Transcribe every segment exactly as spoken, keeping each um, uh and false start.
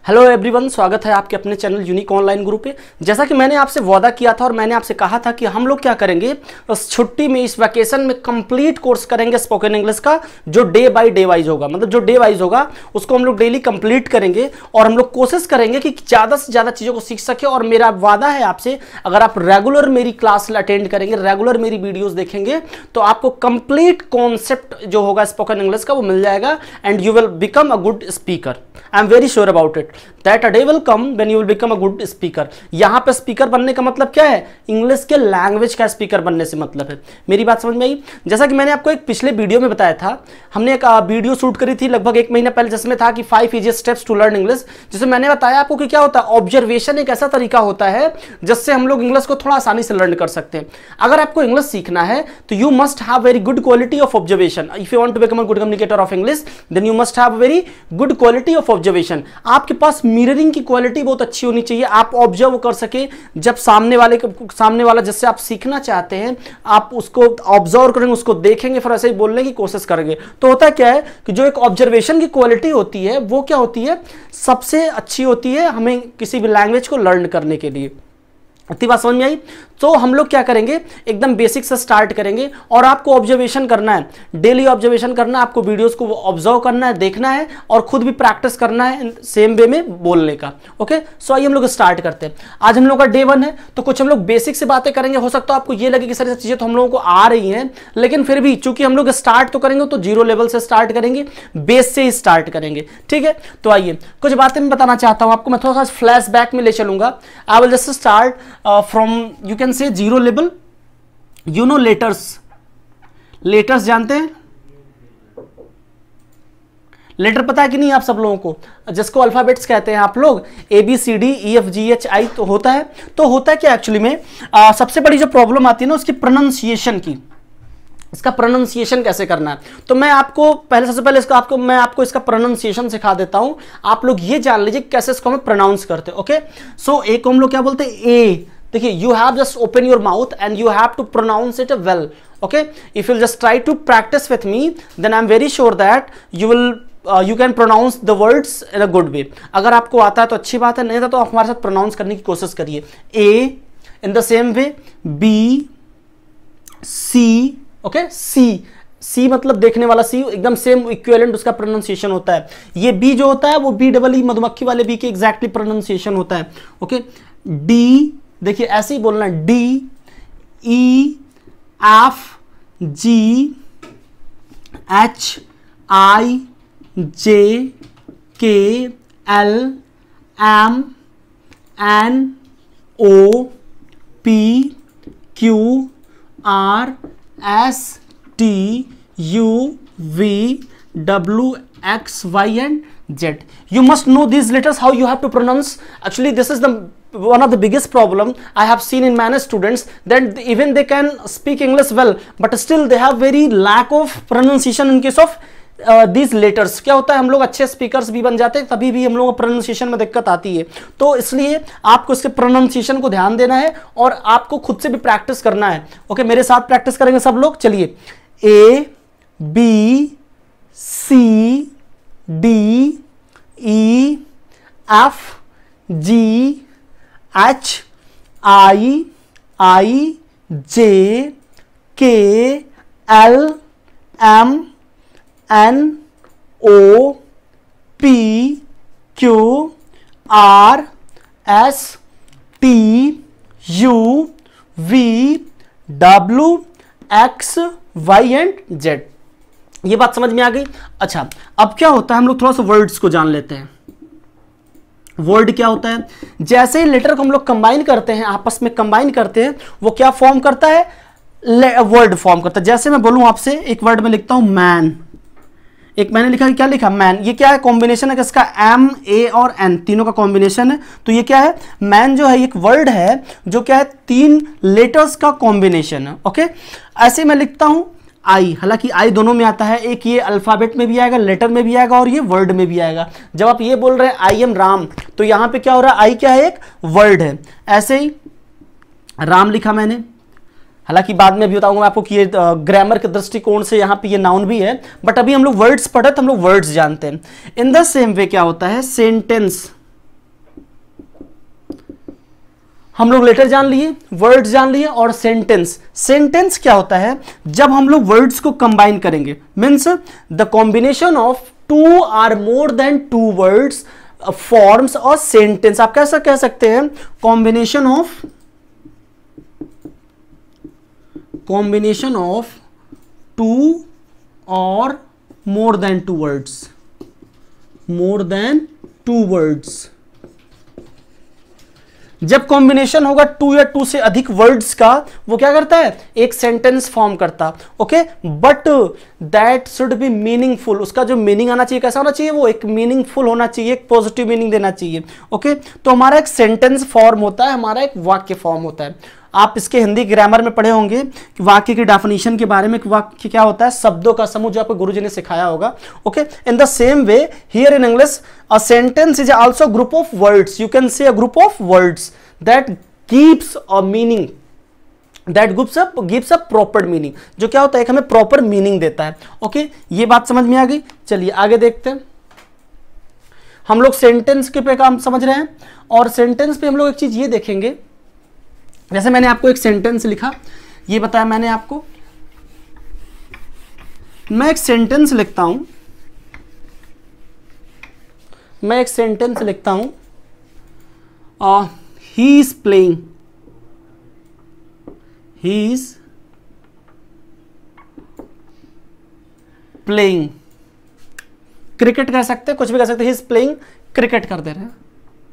Hello everyone, स्वागत है आपके अपने चैनल यूनिक ऑनलाइन गुरु पे। जैसा कि मैंने आपसे वादा किया था और मैंने आपसे कहा था कि हम लोग क्या करेंगे, उस छुट्टी में, इस वैकेशन में कंप्लीट कोर्स करेंगे स्पोकन इंग्लिश का, जो डे बाय डे वाइज होगा। मतलब जो डे वाइज होगा उसको हम लोग डेली कंप्लीट करेंगे और हम लोग कोशिश करेंगे कि ज़्यादा से ज़्यादा चीज़ों को सीख सके। और मेरा वादा है आपसे, अगर आप रेगुलर मेरी क्लास अटेंड करेंगे, रेगुलर मेरी वीडियोज़ देखेंगे, तो आपको कंप्लीट कॉन्सेप्ट जो होगा स्पोकन इंग्लिश का वो मिल जाएगा and you will become a good speaker. I am very sure about it that a day will come when you will become a good speaker. यहां पे स्पीकर बनने का मतलब क्या है? इंग्लिश के लैंग्वेज का स्पीकर बनने से मतलब है। मेरी बात समझ में आई? जैसा कि मैंने आपको एक पिछले वीडियो में बताया था, हमने एक वीडियो शूट करी थी लगभग एक महीना पहले, जिसमें था कि five easy steps to learn English, जिसमें मैंने बताया आपको कि क्या होता है, ऑब्जर्वेशन एक ऐसा तरीका होता है जिससे हम लोग इंग्लिश को थोड़ा आसानी से लर्न कर सकते हैं। अगर आपको इंग्लिश सीखना है तो you must have very good quality of observation. If you want to become a good communicator of English, then you must have very good quality of observation. आपके पास मिररिंग की क्वालिटी बहुत अच्छी होनी चाहिए। आप ऑब्जर्व कर सके, जब सामने वाले सामने वाला जिससे आप सीखना चाहते हैं, आप उसको ऑब्जर्व करेंगे, उसको देखेंगे, फिर ऐसे ही बोलने की कोशिश करेंगे। तो होता क्या है कि जो एक ऑब्जर्वेशन की क्वालिटी होती है वो क्या होती है, सबसे अच्छी होती है हमें किसी भी लैंग्वेज को लर्न करने के लिए। इतनी बात समझ में आई? तो हम लोग क्या करेंगे, एकदम बेसिक से स्टार्ट करेंगे और आपको ऑब्जर्वेशन करना है, डेली ऑब्जर्वेशन करना है, आपको वीडियोस को ऑब्जर्व करना है, देखना है और खुद भी प्रैक्टिस करना है सेम वे में बोलने का। ओके, सो आइए हम लोग स्टार्ट करते हैं। आज हम लोग का डे वन है, तो कुछ हम लोग बेसिक से बातें करेंगे। हो सकता है आपको ये लगे कि सारी चीजें तो हम लोगों को आ रही हैं, लेकिन फिर भी चूंकि हम लोग स्टार्ट तो करेंगे तो जीरो लेवल से स्टार्ट करेंगे, बेस से ही स्टार्ट करेंगे। ठीक है, तो आइए कुछ बातें मैं बताना चाहता हूं आपको। मैं थोड़ा सा फ्लैश बैक में ले चलूंगा। I will just start from you can say zero level. You know letters, letters जानते हैं? लेटर पता है कि नहीं आप सब लोगों को, जिसको अल्फाबेट्स कहते हैं आप लोग, A B C D E F G H I, तो होता है। तो होता है क्या एक्चुअली में, आ, सबसे बड़ी जो प्रॉब्लम आती है ना उसकी प्रोनाउंसिएशन की। इसका प्रोनाउंसिएशन कैसे करना है, तो मैं आपको पहले सबसे पहले इसका आपको मैं आपको इसका प्रोनाउंसिएशन सिखा देता हूं। आप लोग ये जान लीजिए कैसे इसको हम प्रोनाउंस करते हैं। ओके, सो ए को हम लोग क्या बोलते हैं? ए। देखिए, you have just open your mouth and you have to pronounce it well. Okay, if you'll just try to practice with me, then I'm very sure that you will uh, you can pronounce the words in a good way. अगर आपको आता है तो अच्छी बात है, नहीं था तो आप हमारे साथ प्रोनाउंस करने की कोशिश करिए। A in the same way, B, C, okay, C, सी मतलब देखने वाला सी, एकदम सेम इक्विवेलेंट उसका प्रोनाउंसिएशन होता है। ये बी जो होता है वो बी डबल ई, मधुमक्खी वाले बी के एग्जैक्टली प्रोनाउंसिएशन होता है। ओके, डी, देखिए ऐसे ही बोलना है, D, E, F, G, H, I, J, K, L, M, N, O, P, Q, R, S, T, U, V, W, X, Y and Z. You must know these letters, how you have to pronounce. Actually, this is the one of the biggest problem I have seen in many students, that even they can speak English well, but still they have very lack of pronunciation in case of uh, these letters. क्या होता है, हम लोग अच्छे speakers भी बन जाते हैं, तभी भी हम लोगों को प्रोनाउंसिएशन में दिक्कत आती है। तो इसलिए आपको इसके प्रोनाउंसिएशन को ध्यान देना है और आपको खुद से भी प्रैक्टिस करना है। ओके, मेरे साथ प्रैक्टिस करेंगे सब लोग। चलिए, A, B, C, D, E, F, G, H, I, I, J, K, L, M, N, O, P, Q, R, S, T, U, V, W, X, Y and Z. ये बात समझ में आ गई? अच्छा, अब क्या होता है, हम लोग थोड़ा सा वर्ड्स को जान लेते हैं। वर्ड क्या होता है? जैसे ही लेटर को हम लोग कंबाइन करते हैं, आपस में कंबाइन करते हैं, वो क्या फॉर्म करता है? वर्ड फॉर्म करता है। जैसे मैं बोलूं आपसे, एक वर्ड में लिखता हूं मैन, एक मैंने लिखा, क्या लिखा? मैन। ये क्या है? कॉम्बिनेशन है किसका? एम, ए और एन, तीनों का कॉम्बिनेशन है। तो ये क्या है? मैन जो है एक वर्ड है जो क्या है? तीन लेटर्स का कॉम्बिनेशन है। ओके, ऐसे मैं लिखता हूं आई, हालांकि आई दोनों में आता है, एक ये अल्फाबेट में भी आएगा, लेटर में भी आएगा और ये वर्ड में भी आएगा। जब आप ये बोल रहे हैं आई एम राम, तो यहां पे क्या हो रहा है? आई क्या है? एक वर्ड है। ऐसे ही राम लिखा मैंने, हालांकि बाद में भी बताऊंगा आपको कि ये ग्रामर के दृष्टिकोण से यहाँ पे ये नाउन भी है, बट अभी हम लोग वर्ड्स पढ़े तो हम लोग वर्ड्स जानते हैं। इन द सेम वे क्या होता है? सेंटेंस, हम लोग लेटर जान लिए, वर्ड्स जान लिए, और सेंटेंस। सेंटेंस क्या होता है? जब हम लोग वर्ड्स को कंबाइन करेंगे, means the combination of two or more than two words forms और सेंटेंस। आप कैसा कह सकते हैं? Combination of combination of two or more than two words, more than two words. जब कॉम्बिनेशन होगा टू या टू से अधिक वर्ड्स का, वो क्या करता है? एक सेंटेंस फॉर्म करता। Okay, but that should be meaningful. उसका जो मीनिंग आना चाहिए कैसा होना चाहिए? वो एक मीनिंगफुल होना चाहिए, एक पॉजिटिव मीनिंग देना चाहिए। ओके, तो हमारा एक सेंटेंस फॉर्म होता है, हमारा एक वाक्य फॉर्म होता है। आप इसके हिंदी ग्रामर में पढ़े होंगे कि वाक्य की डेफिनेशन के बारे में। वाक्य क्या होता है? शब्दों का समूह, जो आपको गुरुजी ने सिखाया होगा। Okay, in the same way here in English a sentence is also group of words. You can say a group of words that gives a meaning, that gives a gives a proper meaning. जो क्या होता है? एक हमें proper meaning देता है। Okay, ये बात समझ में आ गई? चलिए आगे देखते हैं। हम लोग सेंटेंस के पे काम समझ रहे हैं, और सेंटेंस पे हम लोग एक चीज ये देखेंगे। जैसे मैंने आपको एक सेंटेंस लिखा, ये बताया मैंने आपको, मैं एक सेंटेंस लिखता हूं, मैं एक सेंटेंस लिखता हूं, he is playing, he is playing cricket कह सकते हैं, कुछ भी कह सकते हैं। ही इज प्लेइंग क्रिकेट कर दे रहे हैं।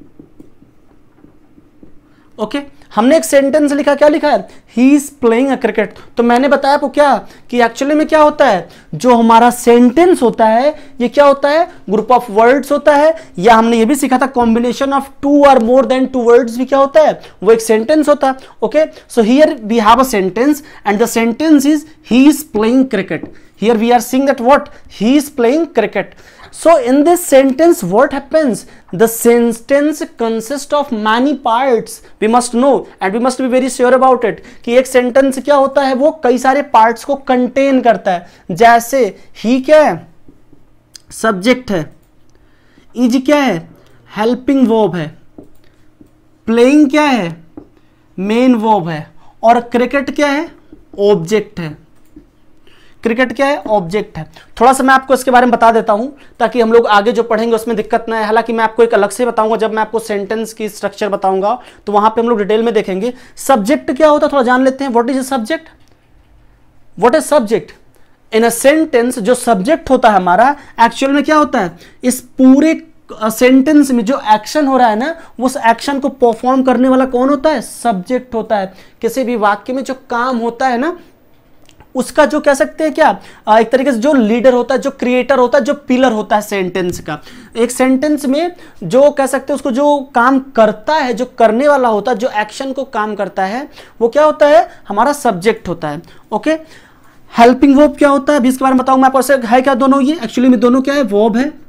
Okay okay? हमने एक सेंटेंस लिखा, क्या लिखा है? He is playing a cricket. तो मैंने बताया आपको क्या कि एक्चुअली में क्या होता है? जो हमारा सेंटेंस होता है, ये क्या होता है? ग्रुप ऑफ वर्ड्स होता है। या हमने ये भी सीखा था, combination of two or more than two words भी क्या होता है? वो एक सेंटेंस होता है। Okay, so here we have a sentence and the sentence is he is playing cricket. Here we are seeing that what? He is playing cricket. So in this sentence what happens? The sentence consists of many parts. We must know and we must be very sure about it कि एक sentence क्या होता है? वो कई सारे parts को contain करता है। जैसे he क्या है? Subject है। is क्या है? Helping verb है। Playing क्या है? Main verb है। और cricket क्या है? Object है। क्रिकेट क्या है? ऑब्जेक्ट है। थोड़ा सा मैं आपको इसके बारे में बता देता हूं ताकि हम लोग आगे जो पढ़ेंगे उसमें दिक्कत ना है। हालांकि मैं आपको एक अलग से बताऊंगा, जब मैं आपको सेंटेंस की स्ट्रक्चर बताऊंगा तो वहां पे हम लोग डिटेल में देखेंगे। सब्जेक्ट क्या होता है थोड़ा जान लेते हैं। What is a subject? What is subject? In a sentence जो सब्जेक्ट होता है हमारा, एक्चुअल में क्या होता है? इस पूरे सेंटेंस में जो एक्शन हो रहा है ना, उस एक्शन को परफॉर्म करने वाला कौन होता है? सब्जेक्ट होता है। किसी भी वाक्य में जो काम होता है ना, उसका जो कह सकते हैं क्या, एक तरीके से जो लीडर होता है, जो क्रिएटर होता है, जो पिलर होता है सेंटेंस का। एक सेंटेंस में जो कह सकते हैं उसको जो काम करता है, जो करने वाला होता है, जो एक्शन को काम करता है, वो क्या होता है? हमारा सब्जेक्ट होता है। ओके, हेल्पिंग वर्ब क्या होता है? अभी इसके बारे में बताऊं मैं आपको। है क्या दोनों? ये एक्चुअली में दोनों क्या है? वर्ब है।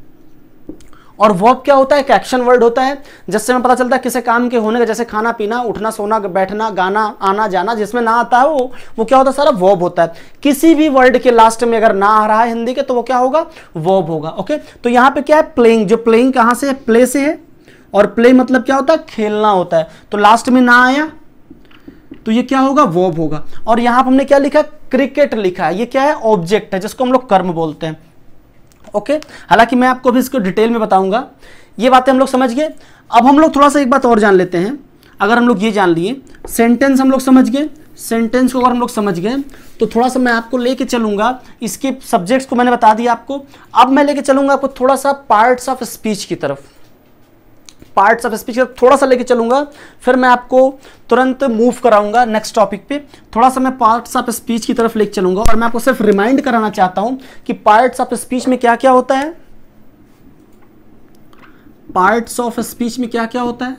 और वर्ब क्या होता है? एक एक्शन वर्ड होता है, जिससे हमें पता चलता है किसी काम के होने का, जैसे खाना पीना, उठना सोना, बैठना, गाना, आना जाना। जिसमें ना आता है वो वो क्या होता है? सारा वर्ब होता है। किसी भी वर्ड के लास्ट में अगर ना आ रहा है हिंदी के, तो वो क्या होगा? वर्ब होगा। ओके, तो यहाँ पे क्या है? प्लेइंग। जो प्लेइंग कहाँ से है? प्ले से है। और प्ले मतलब क्या होता है? खेलना होता है। तो लास्ट में ना आया तो ये क्या होगा? वर्ब होगा। और यहाँ पर हमने क्या लिखा? क्रिकेट लिखा है। ये क्या है? ऑब्जेक्ट है, जिसको हम लोग कर्म बोलते हैं। Okay okay? हालांकि मैं आपको भी इसको डिटेल में बताऊंगा। ये बातें हम लोग समझ गए। अब हम लोग थोड़ा सा एक बात और जान लेते हैं। अगर हम लोग ये जान लिए, सेंटेंस हम लोग समझ गए, सेंटेंस को अगर हम लोग समझ गए तो थोड़ा सा मैं आपको लेके चलूंगा। इसके सब्जेक्ट्स को मैंने बता दिया आपको। अब मैं लेके चलूंगा आपको थोड़ा सा पार्ट्स ऑफ स्पीच की तरफ। पार्ट्स ऑफ स्पीच थोड़ा सा लेके चलूंगा, फिर मैं आपको तुरंत मूव कराऊंगा नेक्स्ट टॉपिक पे। थोड़ा सा मैं पार्ट्स ऑफ स्पीच की तरफ लेके चलूंगा, और मैं आपको सिर्फ रिमाइंड कराना चाहता हूं कि पार्ट्स ऑफ स्पीच में क्या क्या होता है। पार्ट्स ऑफ स्पीच में क्या क्या होता है?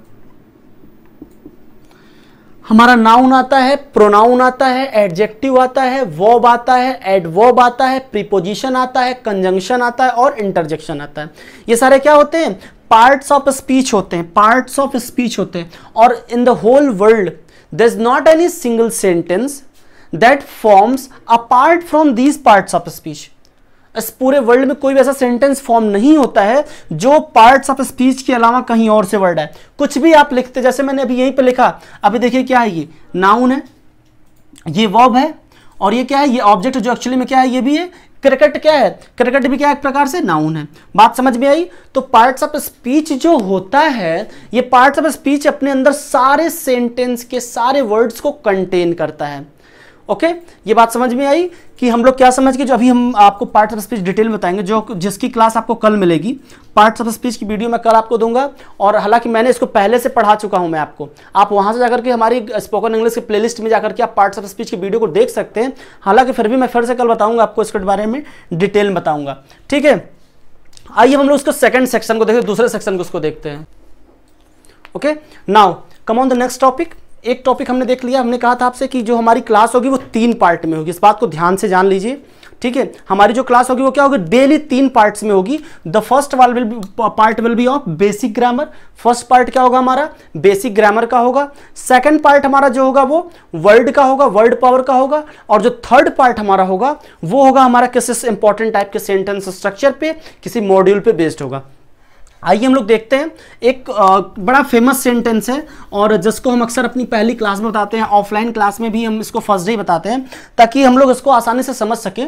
हमारा नाउन आता है, प्रोनाउन आता है, एडजेक्टिव आता है, वर्ब आता है, एडवर्ब आता है, प्रीपोजिशन आता है, कंजंक्शन आता है और इंटरजेक्शन आता है। ये सारे क्या होते हैं? पार्ट्स ऑफ स्पीच होते हैं। पार्ट्स ऑफ स्पीच होते हैं। और in the whole world there is not any single sentence that forms apart from these parts of speech. इस पूरे वर्ल्ड में कोई भी ऐसा सेंटेंस फॉर्म नहीं होता है जो पार्ट्स ऑफ स्पीच के अलावा कहीं और से वर्ड है। कुछ भी आप लिखते, जैसे मैंने अभी यहीं पे लिखा, अभी देखिए क्या है, ये नाउन है, ये वर्ब है, और ये क्या है, ये ऑब्जेक्ट जो एक्चुअली में क्या है, ये भी है क्रिकेट। क्या है, क्रिकेट भी क्या एक प्रकार से नाउन है। बात समझ में आई? तो पार्ट्स ऑफ स्पीच जो होता है, ये पार्ट्स ऑफ स्पीच अपने अंदर सारे सेंटेंस के सारे वर्ड्स को कंटेन करता है। Okay okay? ये बात समझ में आई कि हम लोग क्या समझ के, जो अभी हम आपको पार्ट्स ऑफ स्पीच डिटेल में बताएंगे, जो जिसकी क्लास आपको कल मिलेगी। पार्ट्स ऑफ स्पीच की वीडियो मैं कल आपको दूंगा, और हालांकि मैंने इसको पहले से पढ़ा चुका हूं मैं आपको। आप वहां से जाकर के हमारी स्पोकन इंग्लिश के प्लेलिस्ट में जाकर के आप पार्ट्स ऑफ स्पीच की वीडियो को देख सकते हैं। हालांकि फिर भी मैं फिर से कल बताऊंगा आपको, इसके बारे में डिटेल में बताऊंगा। ठीक है, आइए हम लोग उसको सेकंड सेक्शन को देखते हैं, दूसरे सेक्शन को उसको देखते हैं। Okay, now come on the next topic. एक टॉपिक हमने देख लिया, हमने कहा था आपसे कि जो हमारी क्लास होगी वो तीन पार्ट में होगी। इस बात को ध्यान से जान लीजिए। ठीक है, हमारी जो क्लास होगी वो क्या होगी, डेली तीन पार्ट्स में होगी। The first one will be part will be of basic grammar. First part क्या होगा हमारा, बेसिक ग्रामर का होगा। सेकंड पार्ट हमारा जो होगा वो वर्ड का होगा, वर्ड पावर का होगा। और जो थर्ड पार्ट हमारा होगा वो होगा हमारा किसी इंपॉर्टेंट टाइप के सेंटेंस स्ट्रक्चर पे, किसी मॉड्यूल पे बेस्ड होगा। आइए हम लोग देखते हैं, एक आ, बड़ा फेमस सेंटेंस है, और जिसको हम अक्सर अपनी पहली क्लास में बताते हैं, ऑफलाइन क्लास में भी हम इसको फर्स्ट डे बताते हैं, ताकि हम लोग इसको आसानी से समझ सके।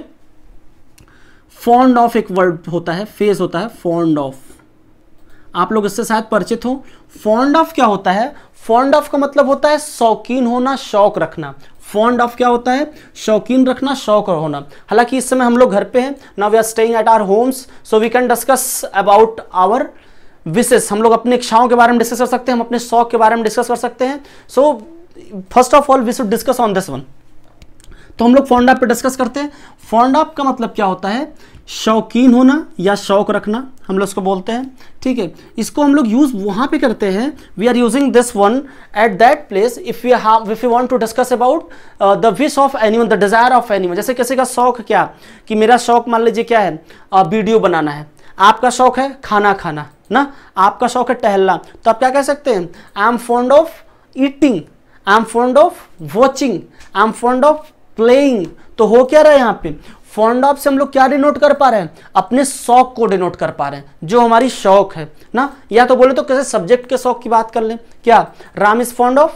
फॉन्ड ऑफ एक वर्ड होता है, फेज होता है फॉन्ड ऑफ, आप लोग इससे शायद परिचित हो। फॉन्ड ऑफ क्या होता है, फॉन्ड ऑफ का मतलब होता है शौकीन होना, शौक रखना। फॉन्ड ऑफ क्या होता है, शौकीन रखना, शौक होना। हालांकि इस समय हम लोग घर पे हैं, now we are staying at our homes, so we can discuss about our wishes. हम लोग अपनी इच्छाओं के बारे में डिस्कस कर सकते हैं, हम अपने शौक के बारे में डिस्कस कर सकते हैं। So first of all we should discuss on this one. तो हम लोग फॉन्ड ऑफ पे डिस्कस करते हैं। फॉन्ड ऑफ का मतलब क्या होता है, शौकीन होना या शौक रखना, हम लोग इसको बोलते हैं। ठीक है, इसको हम लोग यूज वहां पे करते हैं, we are using this one at that place if you have if you want to discuss about the wish of anyone, the desire of anyone. जैसे किसी का शौक क्या, कि मेरा शौक मान लीजिए क्या है, वीडियो uh, बनाना है। आपका शौक है खाना खाना ना, आपका शौक है टहलना, तो आप क्या कह सकते हैं, I am fond of eating, I am fond of watching, I am fond of playing. तो हो क्या रहा है यहाँ पे, फॉन्ड ऑफ से हम लोग क्या डिनोट कर पा रहे हैं, अपने शौक को डिनोट कर पा रहे हैं, जो हमारी शौक है ना। या तो बोले तो किसी सब्जेक्ट के शौक की बात कर लें, क्या Ram is fond of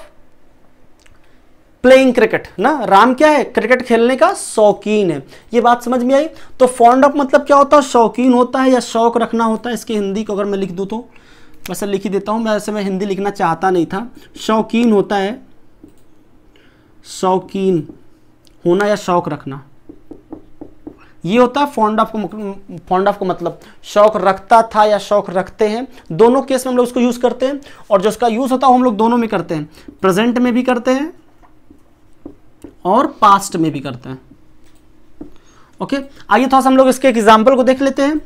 playing cricket ना, राम क्या है, क्रिकेट खेलने का शौकीन है। ये बात समझ में आई? तो फॉन्ड ऑफ मतलब क्या होता है, शौकीन होता है या शौक रखना होता है। इसकी हिंदी को अगर मैं लिख दूं तो वैसे लिख ही देता हूं, वैसे मैं हिंदी लिखना चाहता नहीं था। शौकीन होता है, शौकीन होना या शौक रखना, ये होता है फॉन्ड ऑफ को। फॉन्ड ऑफ को मतलब शौक रखता था या शौक रखते हैं, दोनों केस में हम लोग उसको यूज करते हैं। और जो उसका यूज होता है हम लोग दोनों में करते हैं, प्रेजेंट में भी करते हैं और पास्ट में भी करते हैं। ओके, आइए थोड़ा सा हम लोग इसके एक एग्जाम्पल को देख लेते हैं।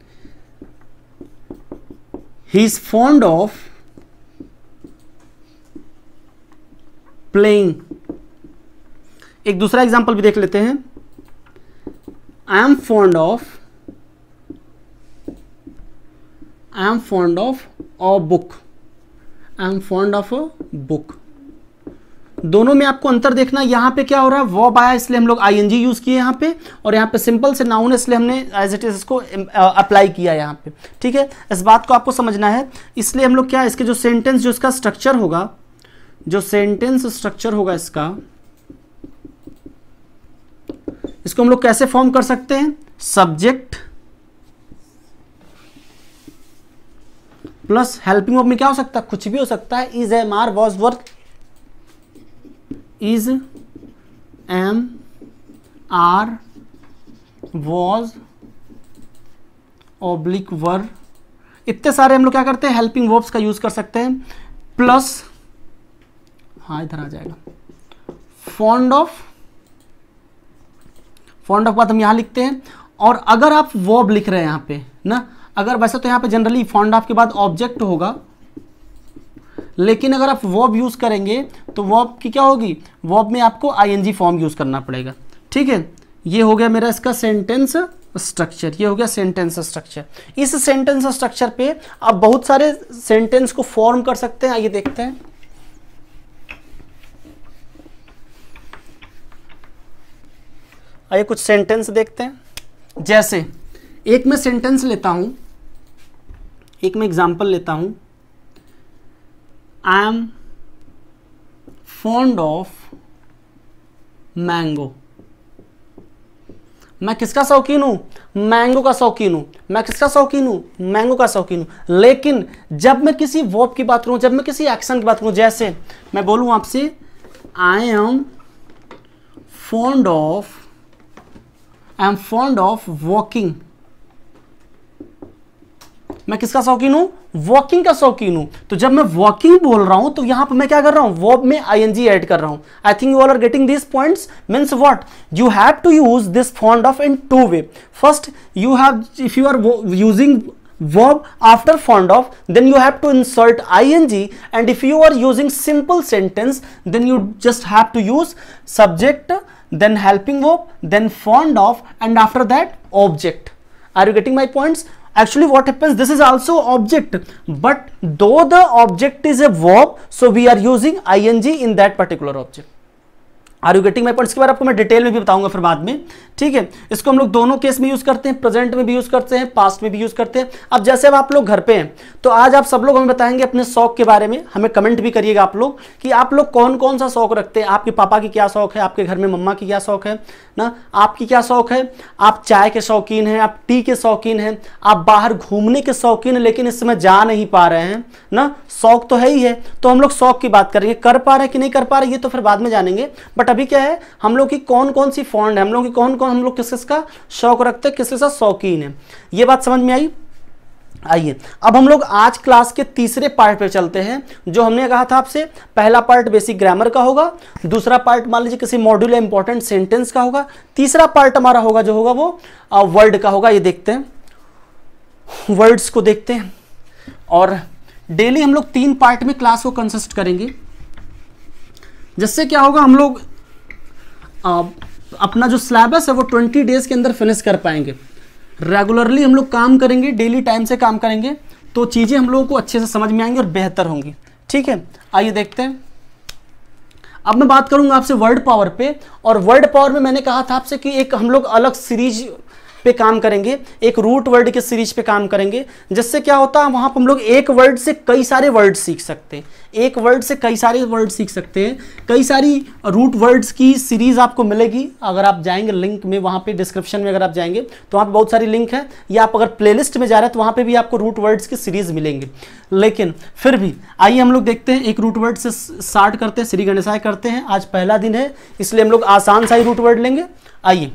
He is fond of playing. एक दूसरा एग्जाम्पल भी देख लेते हैं। I am fond of I am fond of a book, I am fond of a book. दोनों में आपको अंतर देखना, यहां पे क्या हो रहा है, वर्ब आया इसलिए हम लोग आईएनजी यूज किए यहां पे, और यहां पे सिंपल से नाउन इसलिए हमने एज इट इज इसको अप्लाई किया यहां पे। ठीक है, इस बात को आपको समझना है। इसलिए हम लोग क्या, इसके जो सेंटेंस, जो इसका स्ट्रक्चर होगा, जो सेंटेंस स्ट्रक्चर होगा इसका, इसको हम लोग कैसे फॉर्म कर सकते हैं, सब्जेक्ट प्लस हेल्पिंग वर्ब में क्या हो सकता है, कुछ भी हो सकता है। Is, am, are, was, were, is, am, are, was, oblique, were, इतने सारे हम लोग क्या करते हैं, हेल्पिंग वर्ब्स का यूज कर सकते हैं। प्लस, हाँ इधर आ जाएगा, फॉन्ड ऑफ, फॉन्ड ऑफ बात हम यहां लिखते हैं। और अगर आप वर्ब लिख रहे हैं यहां पे ना, अगर वैसे तो यहां पे जनरली फॉन्ड ऑफ के बाद ऑब्जेक्ट होगा, लेकिन अगर आप वर्ब यूज करेंगे तो वर्ब की क्या होगी, वर्ब में आपको आईएनजी फॉर्म यूज करना पड़ेगा। ठीक है, ये हो गया मेरा इसका सेंटेंस स्ट्रक्चर, ये हो गया सेंटेंस स्ट्रक्चर। इस सेंटेंस स्ट्रक्चर पे आप बहुत सारे सेंटेंस को फॉर्म कर सकते हैं। आइए देखते हैं। आइए कुछ सेंटेंस देखते हैं। जैसे एक मैं सेंटेंस लेता हूं, एक मैं एग्जांपल लेता हूं, I am fond of mango. मैं किसका शौकीन हूं? मैंगो का शौकीन हूं। मैं किसका शौकीन हूं? मैंगो का शौकीन हूं। लेकिन जब मैं किसी वर्ब की बात करूं, जब मैं किसी एक्शन की बात करूं, जैसे मैं बोलूं आपसे I am fond of I am fond of walking. मैं किसका शौकीन हूं? वॉकिंग का शौकीन हूं। तो जब मैं वॉकिंग बोल रहा हूं तो यहां पर मैं क्या कर रहा हूं? वर्ब में आईएनजी ऐड कर रहा हूं। I think you all are getting this points. Means what? You have to use this fond of in two way. First you have, if you are using verb after fond of, then you have to insert ing, and if you are using simple sentence then you just have to use subject, then helping verb, then fond of, and after that object. Are you getting my points? Actually what happens, this is also object, but though the object is a verb, so we are using ing in that particular object. Are you getting my points? के बारे में आपको मैं detail में भी बताऊंगा फिर बाद में, ठीक है। इसको हम लोग दोनों केस में यूज करते हैं, प्रेजेंट में भी यूज करते हैं, पास्ट में भी यूज करते हैं। अब जैसे अब आप लोग घर पे हैं तो आज आप सब लोग हमें बताएंगे अपने शौक के बारे में। हमें कमेंट भी करिएगा आप लोग कि आप लोग कौन कौन सा शौक रखते हैं। आपके पापा की क्या शौक है, आपके घर में मम्मा की क्या शौक है ना, आपकी क्या शौक है। आप चाय के शौकीन हैं, आप टी के शौकीन हैं, आप बाहर घूमने के शौकीन हैं, लेकिन इस समय जा नहीं पा रहे हैं ना। शौक तो है ही है, तो हम लोग शौक की बात करेंगे। कर पा रहे हैं कि नहीं कर पा रहे ये तो फिर बाद में जानेंगे, बट अभी क्या है, हम लोग की कौन कौन सी फॉन्ड है, हम लोग की कौन कौन, हम लोग किस किसका शौक रखते हैं, किस किसका शौकीन है। ये बात समझ में आई? आइए अब हम लोग आज क्लास के तीसरे पार्ट पे चलते हैं। जो हमने कहा था आपसे, पहला पार्ट बेसिक ग्रामर का होगा, दूसरा पार्ट मान लीजिए किसी मॉड्यूल या इंपॉर्टेंट सेंटेंस का होगा, तीसरा पार्ट हमारा होगा जो होगा वो वर्ड का होगा। ये देखते हैं, वर्ड्स को देखते हैं, और डेली हम लोग तीन पार्ट में क्लास को कंसिस्ट करेंगे। जिससे क्या होगा, हम लोग आ, अपना जो सिलेबस है वो ट्वेंटी डेज के अंदर फिनिश कर पाएंगे। रेगुलरली हम लोग काम करेंगे, डेली टाइम से काम करेंगे, तो चीज़ें हम लोगों को अच्छे से समझ में आएंगी और बेहतर होंगी, ठीक है। आइए देखते हैं। अब मैं बात करूंगा आपसे वर्ड पावर पे, और वर्ड पावर में मैंने कहा था आपसे कि एक हम लोग अलग सीरीज पे काम करेंगे, एक रूट वर्ड के सीरीज पे काम करेंगे। जिससे क्या होता है, वहां पर हम लोग एक वर्ड से कई सारे वर्ड सीख सकते हैं, एक वर्ड से कई सारे वर्ड सीख सकते हैं। कई सारी रूट वर्ड्स की सीरीज आपको मिलेगी अगर आप जाएंगे लिंक में, वहां पे डिस्क्रिप्शन में अगर आप जाएंगे तो वहां पे बहुत सारी लिंक है, या आप अगर प्लेलिस्ट में जा रहे हैं तो वहां पे भी आपको रूट वर्ड्स की सीरीज मिलेंगे। लेकिन फिर भी आइए हम लोग देखते हैं, एक रूट वर्ड से स्टार्ट करते हैं, श्री गणेशाय करते हैं। आज पहला दिन है इसलिए हम लोग आसान सा ही रूट वर्ड लेंगे। आइए,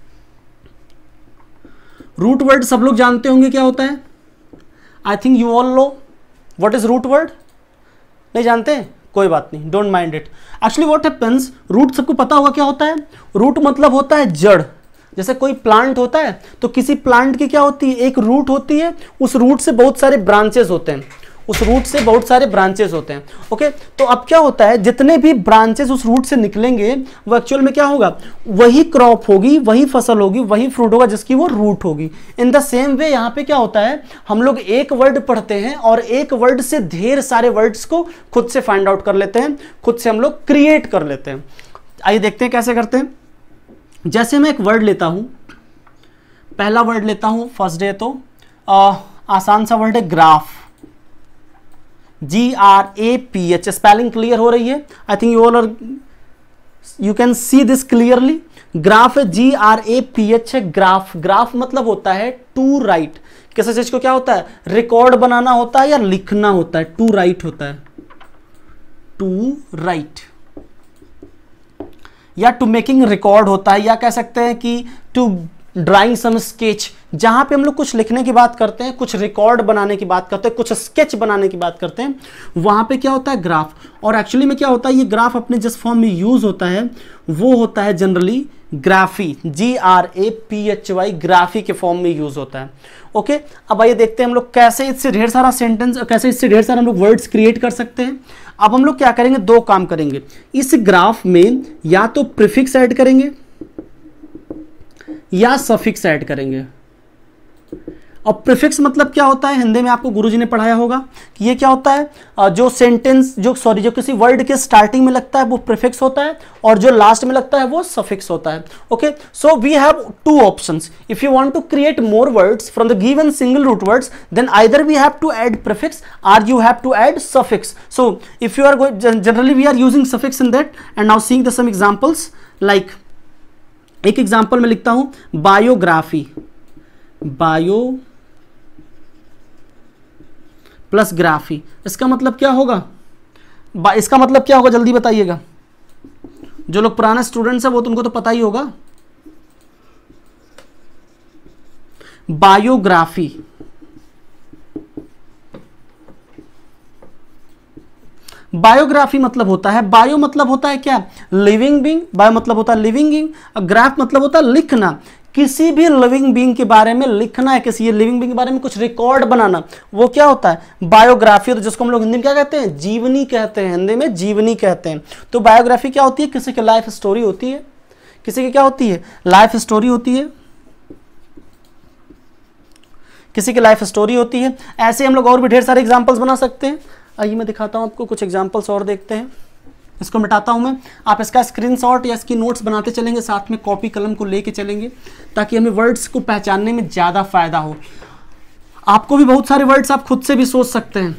रूट वर्ड सब लोग जानते होंगे क्या होता है। I think you all know what is root word. नहीं जानते? कोई बात नहीं, don't mind it. Actually what happens, root सबको पता होगा क्या होता है। रूट मतलब होता है जड़। जैसे कोई प्लांट होता है तो किसी प्लांट की क्या होती है, एक रूट होती है, उस रूट से बहुत सारे ब्रांचेस होते हैं, उस रूट से बहुत सारे ब्रांचेस होते हैं। ओके, तो अब क्या होता है, जितने भी ब्रांचेस उस रूट से निकलेंगे वो एक्चुअल में क्या होगा, वही क्रॉप होगी, वही फसल होगी, वही फ्रूट होगा जिसकी वो रूट होगी। इन द सेम वे यहाँ पे क्या होता है, हम लोग एक वर्ड पढ़ते हैं और एक वर्ड से ढेर सारे वर्ड्स को खुद से फाइंड आउट कर लेते हैं, खुद से हम लोग क्रिएट कर लेते हैं। आइए देखते हैं कैसे करते हैं। जैसे मैं एक वर्ड लेता हूं, पहला वर्ड लेता हूं फर्स्ट डे, तो आ, आसान सा वर्ड है graph, G R A P H. Spelling clear हो रही है? I think you all are, you can see this clearly. Graph है, G R A P H है ग्राफ। ग्राफ मतलब होता है टू राइट। किसी चीज को क्या होता है, रिकॉर्ड बनाना होता है या लिखना होता है, टू राइट होता है, टू राइट, या टू मेकिंग रिकॉर्ड होता है, या कह सकते हैं कि टू ड्राइंग सम स्केच। जहां पे हम लोग कुछ लिखने की बात करते हैं, कुछ रिकॉर्ड बनाने की बात करते हैं, कुछ स्केच बनाने की बात करते हैं, वहां पे क्या होता है, ग्राफ। और एक्चुअली में क्या होता है, ये ग्राफ अपने जिस फॉर्म में यूज होता है वो होता है generally graphy, G R A P H Y, graphy के फॉर्म में यूज होता है। ओके, अब आइए देखते हैं हम लोग कैसे इससे ढेर सारा सेंटेंस, कैसे इससे ढेर सारा हम लोग वर्ड्स क्रिएट कर सकते हैं। अब हम लोग क्या करेंगे, दो काम करेंगे। इस ग्राफ में या तो प्रीफिक्स ऐड करेंगे या सफिक्स ऐड करेंगे। और प्रीफिक्स मतलब क्या होता है, हिंदी में आपको गुरुजी ने पढ़ाया होगा कि ये क्या होता है, जो सेंटेंस जो सॉरी जो किसी वर्ड के स्टार्टिंग में लगता है वो प्रीफिक्स होता है और जो लास्ट में लगता है वो सफिक्स होता है। Okay, so we have two options, if you want to create more words from the given single root words then either we have to add prefix और you have to add suffix. So if you are generally we are using suffix in that and now seeing the some examples, like एक example में लिखता हूं biography, bio plus graphy, इसका मतलब क्या होगा, इसका मतलब क्या होगा जल्दी बताइएगा, जो लोग पुराने स्टूडेंट्स हैं वो तो उनको तो पता ही होगा। बायोग्राफी, बायोग्राफी मतलब होता है, बायो मतलब होता है क्या, लिविंग बीइंग, बायो मतलब होता है लिविंग बीइंग, और ग्राफ मतलब होता है लिखना, किसी भी लिविंग बीइंग के बारे में लिखना है, किसी लिविंग बीइंग के बारे में कुछ रिकॉर्ड बनाना, वो क्या होता है बायोग्राफी, तो जिसको हम लोग हिंदी में क्या कहते हैं, जीवनी कहते हैं, हिंदी में जीवनी कहते हैं। तो बायोग्राफी क्या होती है, किसी की लाइफ स्टोरी होती है, किसी की क्या होती है, लाइफ स्टोरी होती है, किसी की लाइफ स्टोरी होती है। ऐसे हम लोग और भी ढेर सारे एग्जाम्पल्स बना सकते हैं। आइए मैं दिखाता हूं आपको कुछ एग्जाम्पल्स और देखते हैं। इसको मिटाता हूं मैं, आप इसका स्क्रीनशॉट या इसकी नोट्स बनाते चलेंगे, साथ में कॉपी कलम को लेके चलेंगे ताकि हमें वर्ड्स को पहचानने में ज़्यादा फायदा हो। आपको भी बहुत सारे वर्ड्स आप खुद से भी सोच सकते हैं,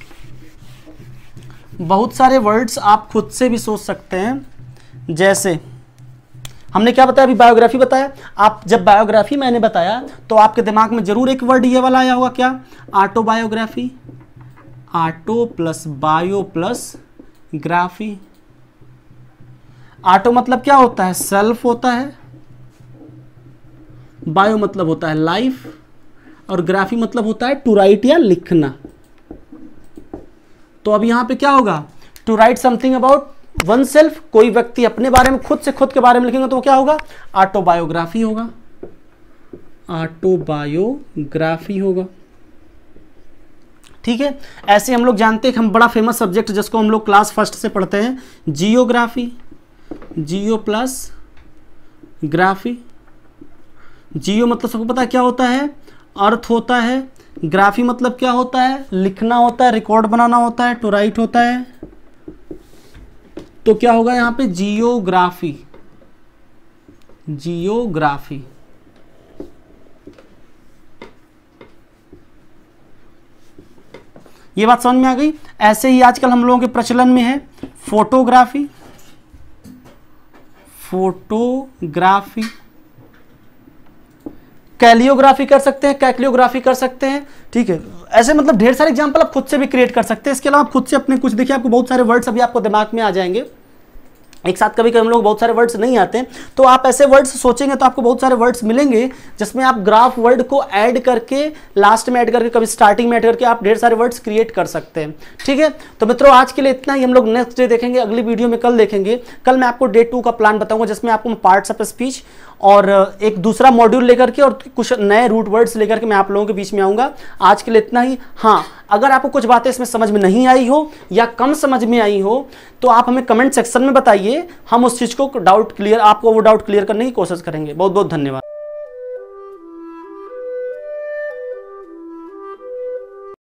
बहुत सारे वर्ड्स आप खुद से भी सोच सकते हैं। जैसे हमने क्या बताया, अभी बायोग्राफी बताया, आप जब बायोग्राफी मैंने बताया तो आपके दिमाग में जरूर एक वर्ड ये वाला आया होगा, क्या, autobiography, auto plus bio plus graphy. Auto मतलब क्या होता है, सेल्फ होता है, बायो मतलब होता है लाइफ, और ग्राफी मतलब होता है टू राइट या लिखना। तो अब यहां पे क्या होगा, to write something about oneself, कोई व्यक्ति अपने बारे में खुद से खुद के बारे में लिखेंगे तो वो क्या होगा, ऑटोबायोग्राफी होगा, ऑटोबायोग्राफी होगा। ठीक है, ऐसे हम लोग जानते हैं कि हम बड़ा फेमस सब्जेक्ट जिसको हम लोग क्लास फर्स्ट से पढ़ते हैं, geography, geo plus graphy. Geo मतलब सबको पता है क्या होता है, अर्थ होता है, ग्राफी मतलब क्या होता है, लिखना होता है, रिकॉर्ड बनाना होता है, टू राइट होता है। तो क्या होगा यहाँ पे, जियोग्राफी, जियोग्राफी। ये बात समझ में आ गई। ऐसे ही आजकल हम लोगों के प्रचलन में है फोटोग्राफी, फोटोग्राफी, कैलियोग्राफी कर सकते हैं, कैक्लियोग्राफी कर सकते हैं। ठीक है, ऐसे मतलब ढेर सारे एग्जांपल आप खुद से भी क्रिएट कर सकते हैं। इसके अलावा आप खुद से अपने कुछ देखिए, आपको बहुत सारे वर्ड्स अभी आपको दिमाग में आ जाएंगे एक साथ। कभी कभी हम लोग बहुत सारे वर्ड्स नहीं आते हैं, तो आप ऐसे वर्ड्स सोचेंगे तो आपको बहुत सारे वर्ड्स मिलेंगे जिसमें आप ग्राफ वर्ड को ऐड करके, लास्ट में ऐड करके, कभी स्टार्टिंग में ऐड करके आप ढेर सारे वर्ड्स क्रिएट कर सकते हैं। ठीक है, तो मित्रों आज के लिए इतना ही। हम लोग नेक्स्ट डे देखेंगे, अगली वीडियो में कल देखेंगे। कल मैं आपको डे टू का प्लान बताऊंगा जिसमें आपको पार्ट्स ऑफ स्पीच और एक दूसरा मॉड्यूल लेकर के और कुछ नए रूट वर्ड्स लेकर के मैं आप लोगों के बीच में आऊंगा। आज के लिए इतना ही। हाँ, अगर आपको कुछ बातें इसमें समझ में नहीं आई हो या कम समझ में आई हो तो आप हमें कमेंट सेक्शन में बताइए, हम उस चीज को डाउट क्लियर आपको वो डाउट क्लियर करने की कोशिश करेंगे। बहुत बहुत धन्यवाद।